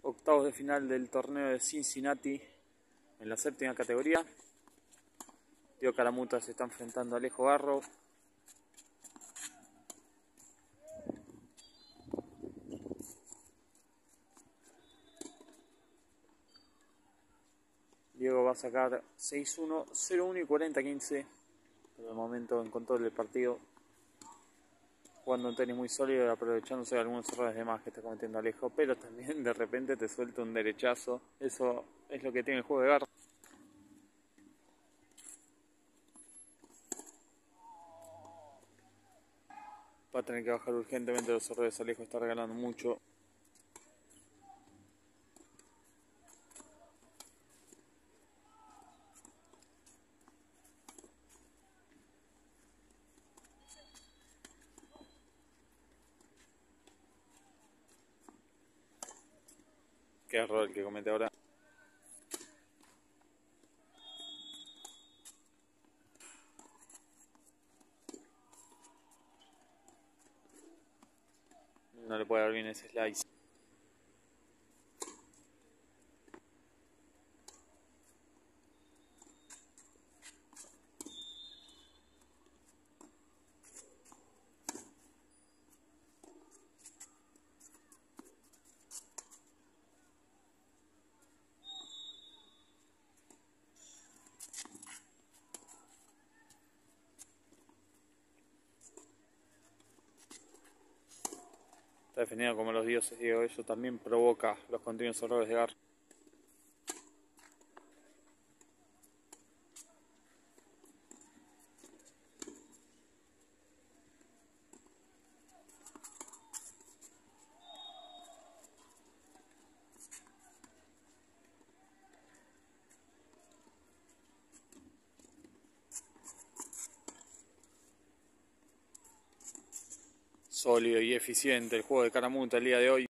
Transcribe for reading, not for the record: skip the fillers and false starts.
Octavos de final del torneo de Cincinnati en la séptima categoría. Tío Caramuta se está enfrentando a Alejo Garro. Diego va a sacar 6-1, 0-1 y 40-15. Por el momento en control del partido. Jugando un tenis muy sólido y aprovechándose de algunos errores de más que está cometiendo Alejo. Pero también de repente te suelta un derechazo. Eso es lo que tiene el juego de Garro. Va a tener que bajar urgentemente los errores. Alejo está regalando mucho. Qué error el que comete ahora. No le puede dar bien ese slice. Está defendiendo como los dioses, Diego. Eso también provoca los continuos errores de Garro. Sólido y eficiente el juego de Caramuta el día de hoy.